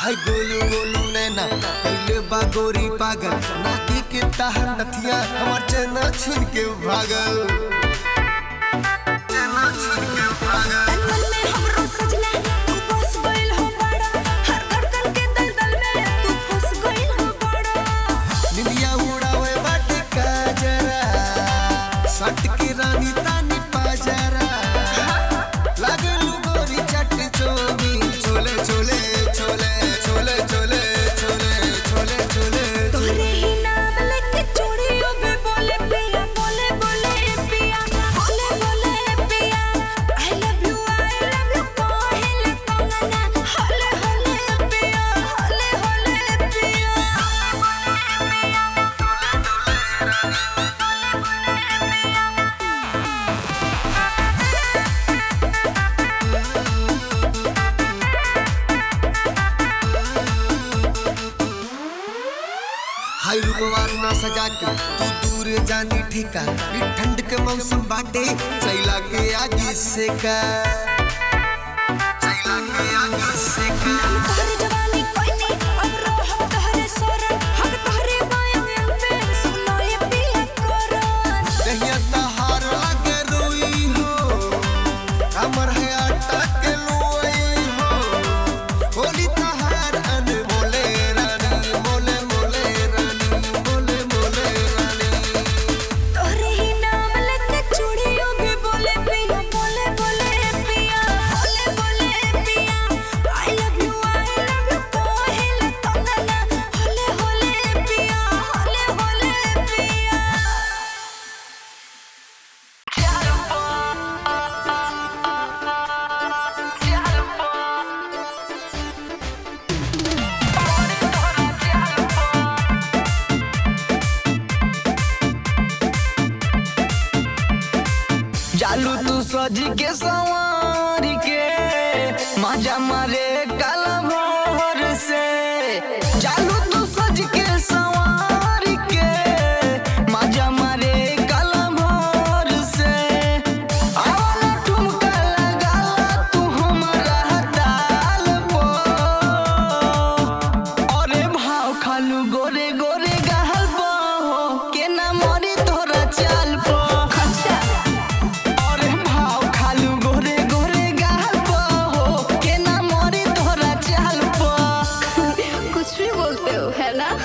हाय गोलू गोलू नैना पहले बागोरी पागल नाती के ताहर नथिया हमार चैना छीन के भागल चैना छीन के भागल मन में हमरो सजना तू फंस गइल हो बड़ा हर धड़कन के दलदल में तू फंस गइल हो बड़ा निंदिया उड़ावे बाटे का जरा सट के रानी तानी पाजरा लागल गोरी चट चोमी छोले छोले छोले छोले छोले छोले छोले छोले तोरे ही नाम लेके चूड़ियों पे बोले पिया बोले बोले पिया बोले बोले पिया I love you कहले कंगना होले होले पिया होले होले पिया हाय रूपवार ना सजा के तू दूर जानी ठिका ई ठंड के मौसम बाटे चैला के आगे से का चैला के आगे से का तोहरे जवानी कोई नहीं अब हम तोहरे सोरन हम तोहरे बायों पे सुनो ये पिया कोरन दहिया तहार लागे रोई हो हमर है आटा के लोई हो होली तहार अन मोले रानी मोले मोले रानी मोले मोले रानी तोरे ही नाम लेके चूड़ियों पे बोले पिया बोले बोले पिया बोले बोले पिया I love you कहले कंगना होले होले पिया होले होले पिया जालू तू सज के सवार के मजा मारे काला भोर से जालू तू सज के सवार के मजा मारे काला भोर से आवाला ठुमका लगाला तू हमारा ताल पो अरे भाव खालू गोरे गोरे गहल पो के ना मरी तोरा चाल पो अरे भाव खालू गोरे गोरे गाल पो हो के ना मोरी तोरा चाल पो कुछ भी बोलते हो है ना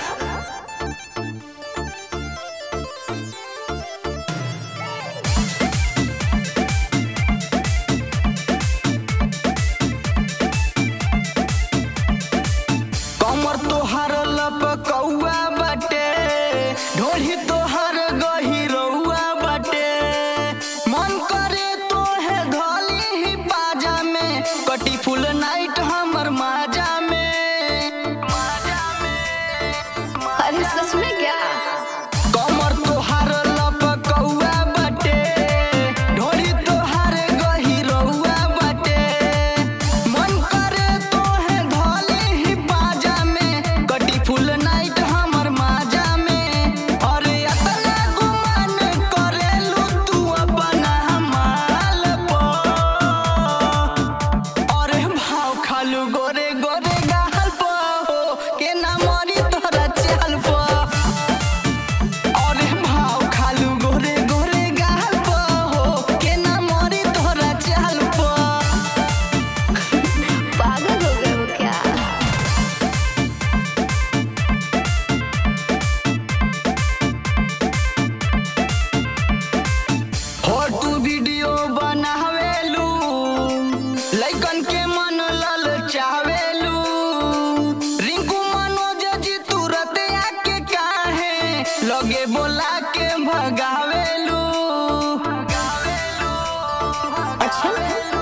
कमर तोहार लपकौआ बाटे ढोली तोहार गहिरौआ बाटे मन करे तोहे धली ही बाजा में कटी फुल नाइट हमर माजा में अरे सच में क्या कमर तोहार लपकौआ बाटे ढोली तोहार गहिरौआ बाटे मन करे तोहे धली ही बाजा में कटी फुल नाइट हमर माजा में अरे अतना गुमान करेलू तू अपना माल पो अरे भाव खालू गोरे गोरे गाल पो के ना मरी तोरा चाल पो अरे भाव खालू गोरे गोरे गाल पो के ना मरी तोरा चाल पो पागल हो गए हो क्या फोटो वीडियो बनावेलू लइकन के मन ललचावेलू रिंकू मनोज जी तुरंत आके काहे लगे बोला के भगावेलू अच्छा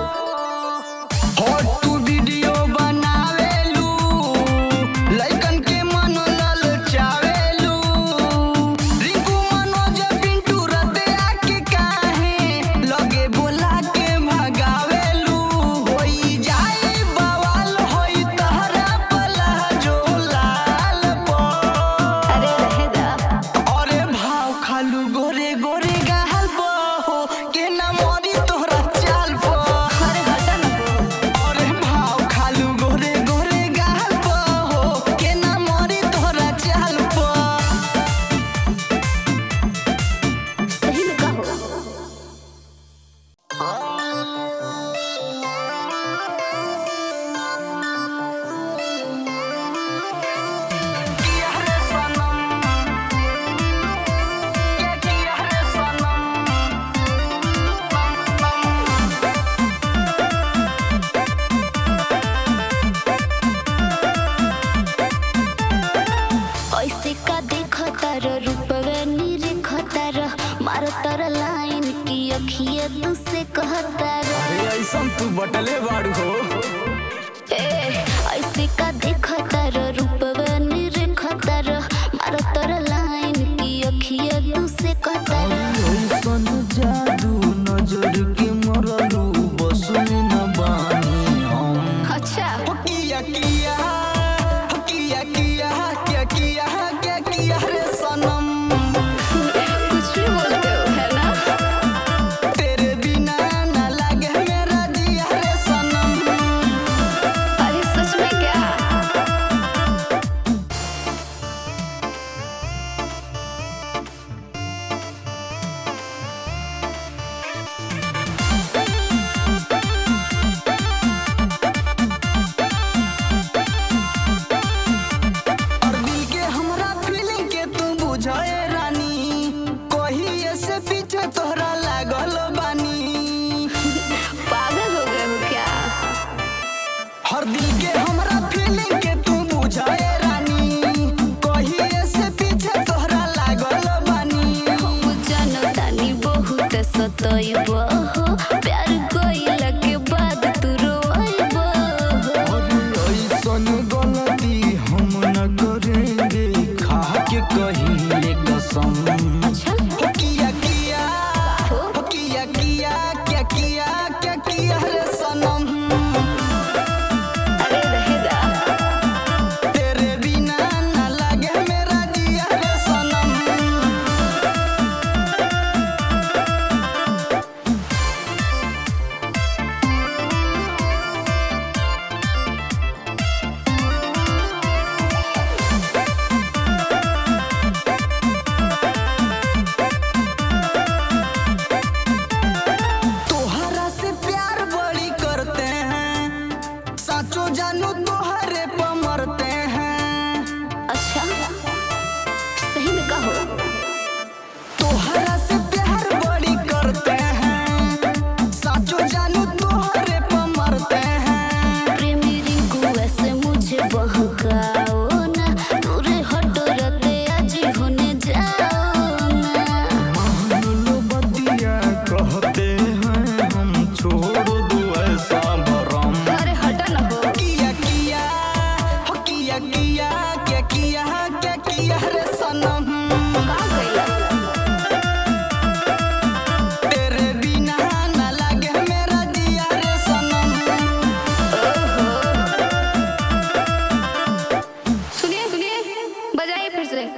फोटो वीडियो बनावेलू लइकन के मन ललचावेलू रिंकू मनोज पिंटू रते आके काहे लगे बोला के भगावेलू होई जाए बवाल होई तहरा पला जो लाल पो अरे रहेगा अरे भाव खालू गोरे कहता रे अरे ऐसा तू बटले बाड़ू हो ऐसे का देखता रे रूपवा निरखता रे मारो तोर लाइन की अखिया तू से कहता रे ऐसन जादू नजर के मरलू बस में न बानी हम अच्छा हो किया किया हो किया किया क्या किया क्या किया रे सनम कुछ भी बोलते हो है ना तेरे बिना ना लगे मेरा जिया रे सनम अरे सच में क्या और दिल के हमरा फीलिंग के तू बुझाए रानी कोही ऐसे पीछे तोहरा लागल बानी पागल हो गए हो क्या हर दिल के हमरा फीलिंग के तू बुझाए रानी कोही ऐसे पीछे तोहरा लागल बानी हम जानतानी बहुत सताइब हो प्यार कइला के बाद तू रोइब हो और ऐसन गलती हम न करेंगे खा के कहीं कसम अच्छा हो किया किया हो हो किया किया क्या किया क्या किया रे सनम अरे रहेगा तेरे बिना ना लगे मेरा जिया रे सनम तोहरा से प्यार बड़ी करते हैं साचो जानू तोहरे पे मरते हैं अच्छा सही में कहो तोहरा से प्यार बड़ी करते हैं साचो जानू तोहरे पे मरते हैं प्रेमी रिंकू ऐसे मुझे बहकाओ ना दूरे हटो रहते आज होने जाओ ना मान लो बतिया कहते हैं हम छोड़ दो ऐसा भरम अरे हटा ना हो किया किया हो किया किया क्या किया क्या किया रे सनम कहाँ गइला तेरे बिना ना लगे मेरा जिया रे सनम सुनिए सुनिए बजाइए फिर से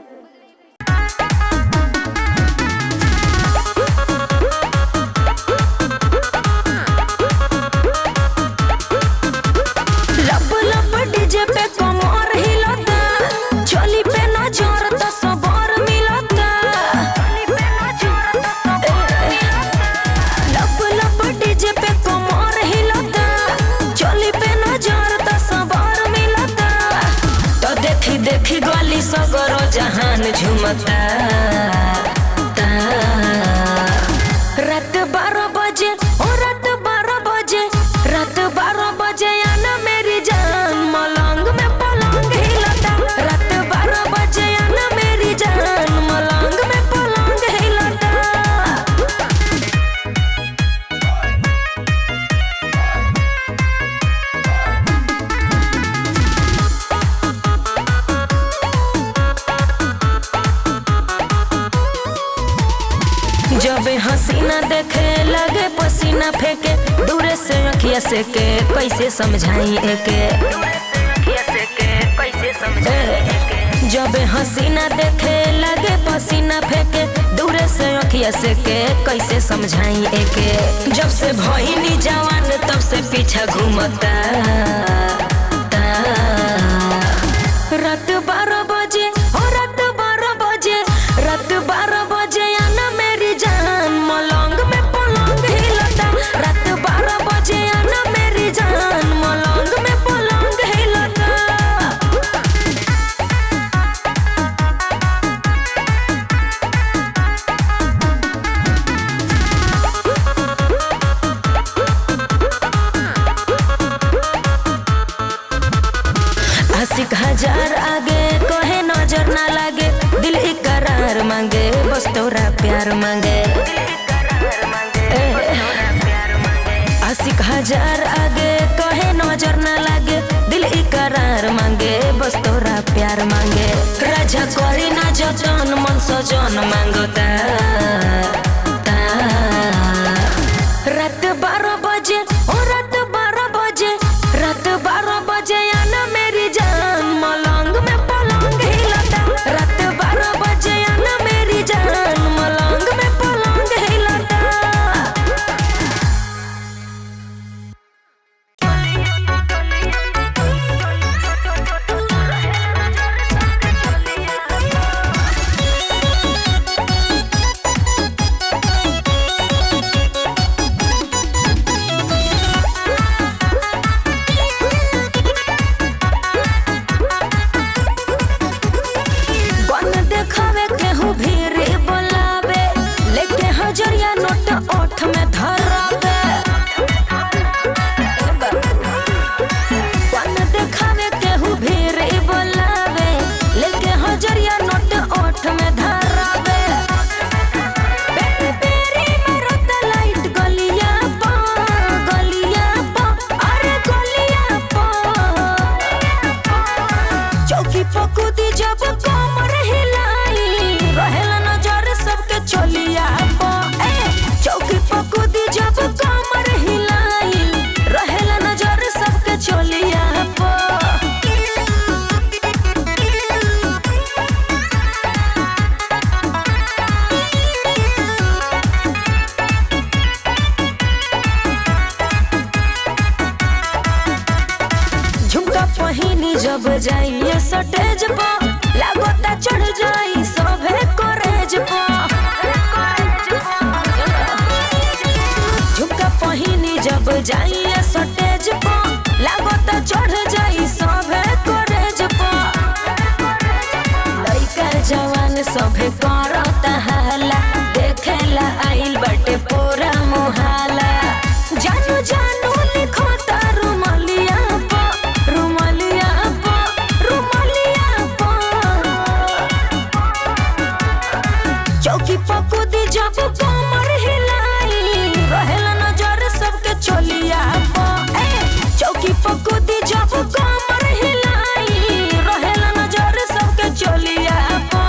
लब लब डीजे पे कमर हिलता चली पे नजर त सबर मिलता लब लब डीजे पे कमर हिलता चली पे नजर त सबर मिलता तो देखी देखी गली सगरो जहान झुमता रात 12 बजे ओ रात 12 बजे रात 12 बजे आना मेरी जान मलंग में पलंग हिलता रात 12 बजे आना मेरी जान मलंग में पलंग हिलता जब हसीना देखे लगे पसीना फेंके दूरे से रखिया से के कैसे समझाई एके जब हसीना देखे लगे पसीना फेंके दूरे से रखिया से के कैसे समझाई एके जब से भइनी जवान तब से पीछा घूमता रात 12 बजे ओ रात 12 बजे रात 12 बजे आना मेरी जान मलंग में पलंग हिलता रात 12 बजे आना मेरी जान मलंग में पलंग हिलता आशिक हजार आगे कहे नजर ना लागे दिल इकरार मांगे बस तोरा प्यार मांगे 1000 आगे कहे नजर ना लागे, दिल इकरार मांगे बस तोरा प्यार मांगे। राजा करी ना जतन मन सजन मांगता। रात 12 बजे ओ रात 12 बजे, रात 12 बजे आना मेरी जान, मलंग में पलंग हिलता। रात 12 बजे आना मेरी जान, मलंग में पलंग हिलता। हजरिया नोट ओठ में धरावे, कौन देखावे केहू भीड़ बोलावे, लेके हजरिया नोट ओठ में धरावे। बेरी मारत लाइट गलिया पा, अरे गलिया पा। चौकी पकुदी जब कमर हिलाई, रहेला नजर सबके चलिया पा। चौकी पकुदी जब कमर हिलाई, रहेला नजर सबके चलिया पा। झुमका पहिनी जब जाइए सटेज पा, लागोता चढ़ जाई सभे करेज पा। झुमका पहिनी जब जाइए सटेज पा, लागोता चढ़ जाई सभे करेज पा। लइका जवान सभे करता हाला, देखेला आइल बाटे पूरा मुहाला। जानू जानू लिखो तारू मलिया पा, रुमलिया पा, रुमलिया पा। चौकी पकुदी जब कमर हिलाई, रहेला नजर सबके चलिया पा। चौकी पकुदी जब कमर हिलाई, रहेला नजर सबके चलिया पा।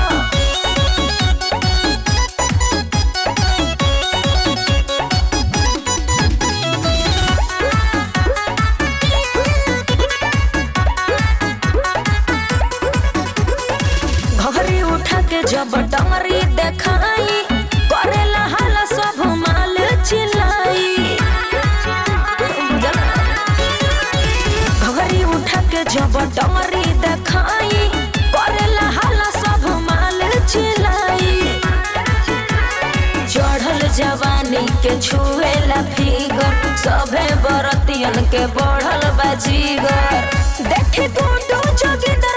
घरी उठा के जब डमरी देखाई, करेला हाला सब माल चिल्लाई। घरी उठा के जब डमरी देखाई, करेला हाला सब माल चिल्लाई। चढ़ल जवानी के छुएला फिगर, सभे बरतियन के बढ़ल बाजीगर। देखे गुडू जोगिंदर